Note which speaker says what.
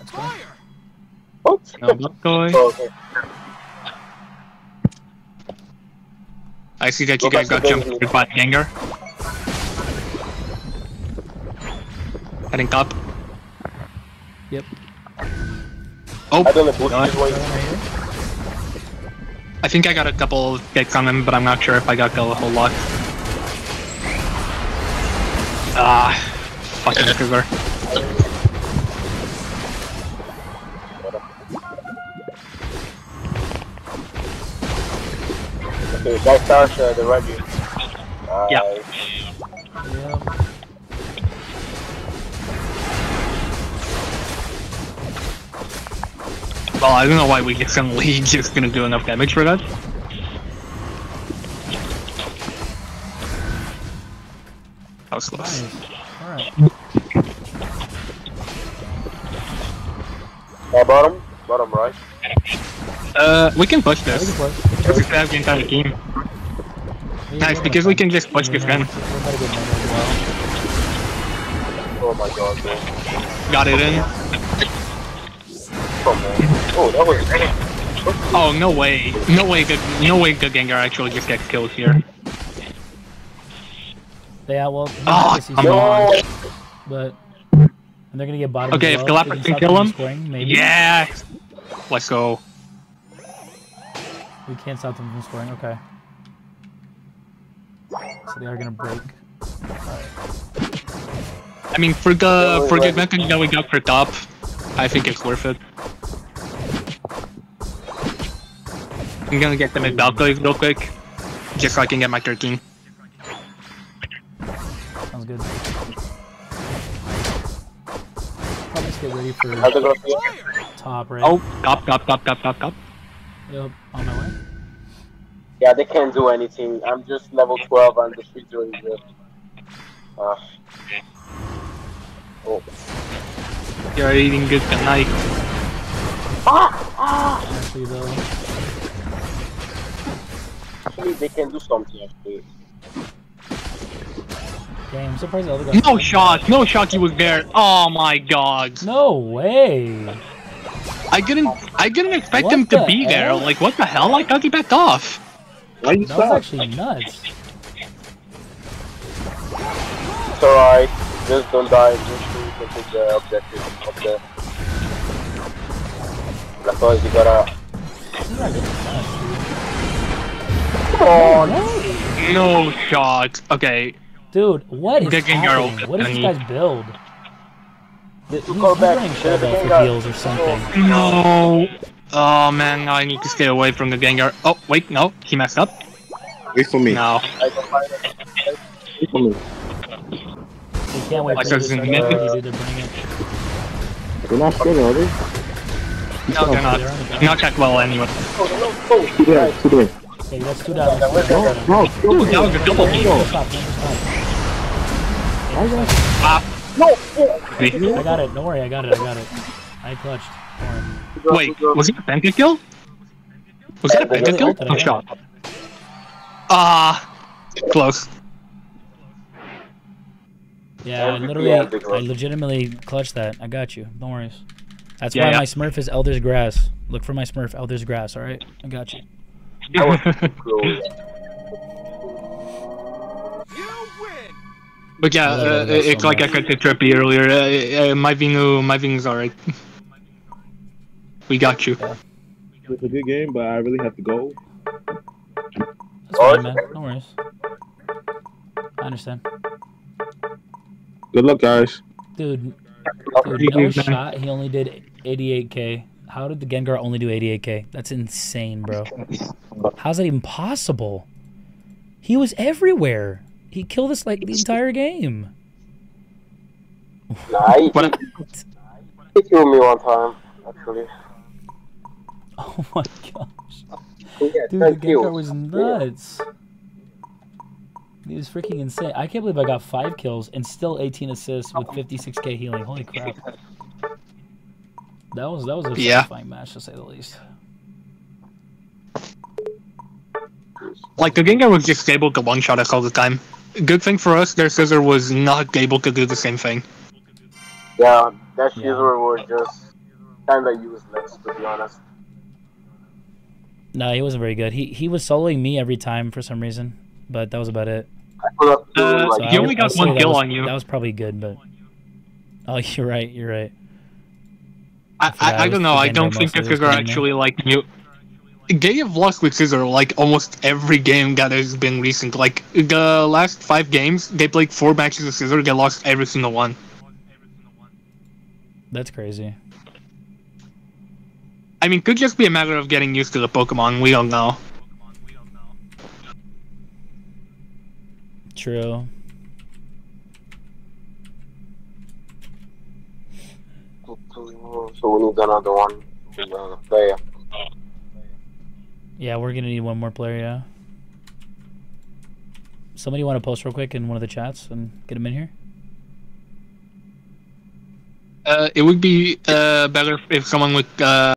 Speaker 1: let's go.
Speaker 2: What?
Speaker 3: No Buck Toy.
Speaker 2: Oh, okay.
Speaker 3: I see that you guys got jumped by Gengar. Heading top.
Speaker 1: Yep.
Speaker 3: Oh,
Speaker 2: I don't know who's
Speaker 3: God.
Speaker 2: going.
Speaker 3: I think I got a couple hits on him, but I'm not sure if I got a whole lot. Ah, fucking Scissor.
Speaker 2: Okay, guys, start the review.
Speaker 3: Yeah.
Speaker 1: Yep.
Speaker 3: Well, I don't know why we just suddenly just gonna do enough damage for that. That was close.
Speaker 1: Nice. Alright.
Speaker 2: Bottom? Bottom right.
Speaker 3: We can push
Speaker 1: We
Speaker 3: this.
Speaker 1: can play.
Speaker 3: Because we have the entire team. Nice, because we can just push this gun.
Speaker 2: Oh my god, bro.
Speaker 3: Got it in.
Speaker 2: Come on. Oh, that was...
Speaker 3: Oh, no way. No way the Gengar actually just gets killed here.
Speaker 1: Yeah, well,
Speaker 3: Oh, come on.
Speaker 1: but and they're gonna get bottom.
Speaker 3: Okay,
Speaker 1: as
Speaker 3: if
Speaker 1: well.
Speaker 3: Galapagos
Speaker 1: They
Speaker 3: can
Speaker 1: stop
Speaker 3: kill
Speaker 1: them
Speaker 3: him.
Speaker 1: from scoring, maybe.
Speaker 3: Yeah! Let's go.
Speaker 1: We can't stop them from scoring. Okay. So they are gonna break.
Speaker 3: I mean, for the mechanic that we got for top, I think it's worth it. I'm gonna get them at Valkyries real quick, just so I can get my 13.
Speaker 1: Sounds good. Probably just get ready for
Speaker 2: How's it going?
Speaker 1: top, right?
Speaker 3: Oh, top.
Speaker 1: Yep, on my way.
Speaker 2: Yeah, they can't do anything. I'm just level 12 and the streets doing good. Oh.
Speaker 3: You're eating good tonight.
Speaker 1: Actually, though.
Speaker 2: Actually, they can do something, actually.
Speaker 1: Damn, I'm surprised the other guy.
Speaker 3: No shot he was there. Oh my god.
Speaker 1: No way.
Speaker 3: I didn't expect
Speaker 1: What
Speaker 3: him to
Speaker 1: the
Speaker 3: be there.
Speaker 1: hell?
Speaker 3: Like, what the hell? I thought he backed off.
Speaker 4: Why you
Speaker 1: That was
Speaker 4: stop?
Speaker 1: actually nuts.
Speaker 2: It's alright. Just don't die. Just complete the objective of the... Because you gotta...
Speaker 1: This is actually nuts,
Speaker 2: Come on!
Speaker 1: dude.
Speaker 3: No shot. Okay.
Speaker 1: Dude, what is
Speaker 3: The Gengar
Speaker 1: happening?
Speaker 3: will
Speaker 1: What is this
Speaker 3: definitely-
Speaker 1: guy's build? He's
Speaker 2: Go back.
Speaker 1: running Shadow
Speaker 2: The
Speaker 1: for
Speaker 2: Gengar.
Speaker 1: heals or something.
Speaker 3: No. Oh man, now I need to stay away from the Gengar. Oh wait, no, he messed up.
Speaker 4: Wait for me.
Speaker 3: No.
Speaker 2: I can find it.
Speaker 4: Wait for me.
Speaker 1: We can't wait
Speaker 3: Like
Speaker 1: for
Speaker 3: there's
Speaker 1: this
Speaker 3: a
Speaker 1: to
Speaker 3: minute.
Speaker 1: bring it.
Speaker 4: They're not scared, are they?
Speaker 3: No, they're not. Not that well anyway.
Speaker 4: Two there, two there.
Speaker 1: Okay, that's 2 down.
Speaker 4: No, no,
Speaker 3: Ooh, that was a double
Speaker 1: Stop,
Speaker 3: kill.
Speaker 1: stop, stop.
Speaker 3: Ah.
Speaker 2: No!
Speaker 1: I got it. Don't worry, I got it. I clutched. Don't worry.
Speaker 3: Wait, was it a pentakill? Was that a
Speaker 1: Really
Speaker 3: pentakill?
Speaker 1: ulted, I
Speaker 3: No
Speaker 1: got
Speaker 3: shot.
Speaker 1: it.
Speaker 3: Ah, close.
Speaker 1: Yeah, I legitimately clutched that. I got you. Don't worry. That's
Speaker 3: Yeah,
Speaker 1: why
Speaker 3: yeah.
Speaker 1: my Smurf is Elder's Grass. Look for my Smurf, Elder's Grass, alright? I got you.
Speaker 3: But yeah, it's like I said to Trippy earlier. My Vinu is alright. We got you.
Speaker 4: It's a good game, but I really have to go.
Speaker 1: That's fine, man. No worries. I understand.
Speaker 4: Good luck, guys.
Speaker 1: Dude, no shot. He only did 88k. How did the Gengar only do 88k? That's insane, bro. How's that even possible? He was everywhere. He killed us like the entire game.
Speaker 2: Nah, he killed me one time, actually.
Speaker 1: Oh my gosh.
Speaker 2: Yeah,
Speaker 1: Dude, the Gengar was nuts. He was freaking insane. I can't believe I got 5 kills and still 18 assists with 56k healing. Holy crap. That was a satisfying match, to say the least.
Speaker 3: Like the Gengar was just able to one-shot us all the time. Good thing for us, their Scissor was not able to do the same thing.
Speaker 2: Yeah, that Scissor was just kind of useless, to be honest.
Speaker 1: No, he wasn't very good. He was soloing me every time for some reason, but that was about it.
Speaker 2: I put up to,
Speaker 1: So
Speaker 3: he only got
Speaker 1: say
Speaker 3: one
Speaker 1: that
Speaker 3: kill
Speaker 1: was-
Speaker 3: on you.
Speaker 1: That was probably good, but oh, you're right. You're right.
Speaker 3: I don't know. I don't think
Speaker 1: that
Speaker 3: Scissor actually like new. Gay have lost with Scissor like almost every game that has been recent. Like the last 5 games, they played 4 matches with Scissor. They lost every single one.
Speaker 1: That's crazy.
Speaker 3: I mean, could just be a matter of getting used to the Pokemon. We don't know.
Speaker 1: True.
Speaker 2: so we need another one. Player.
Speaker 1: Yeah, we're gonna need one more player. Yeah. Somebody want to post real quick in one of the chats and get him in here?
Speaker 3: It would be better if someone with